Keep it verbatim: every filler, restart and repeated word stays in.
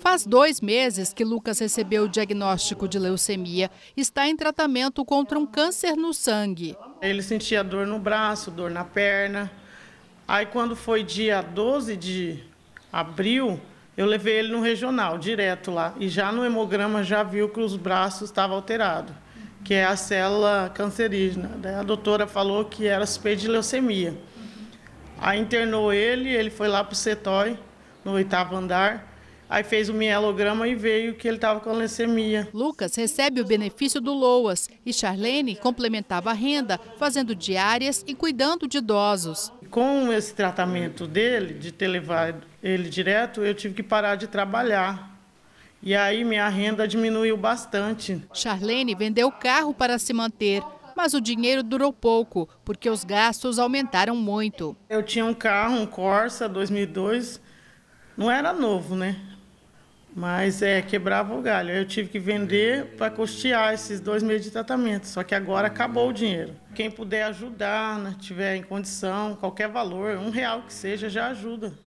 Faz dois meses que Lucas recebeu o diagnóstico de leucemia. Está em tratamento contra um câncer no sangue. Ele sentia dor no braço, dor na perna. Aí quando foi dia doze de abril, eu levei ele no regional, direto lá. E já no hemograma já viu que os braços estavam alterados, que é a célula cancerígena. Daí a doutora falou que era suspeita de leucemia. Aí internou ele, ele foi lá para o CETOI, no oitavo andar. Aí fez o mielograma e veio que ele estava com leucemia. Lucas recebe o benefício do LOAS e Charlene complementava a renda, fazendo diárias e cuidando de idosos. Com esse tratamento dele, de ter levado ele direto, eu tive que parar de trabalhar. E aí minha renda diminuiu bastante. Charlene vendeu o carro para se manter, mas o dinheiro durou pouco, porque os gastos aumentaram muito. Eu tinha um carro, um Corsa dois mil e dois, não era novo, né? Mas é, quebrava o galho. Eu tive que vender para custear esses dois meses de tratamento. Só que agora acabou o dinheiro. Quem puder ajudar, né, tiver em condição, qualquer valor, um real que seja, já ajuda.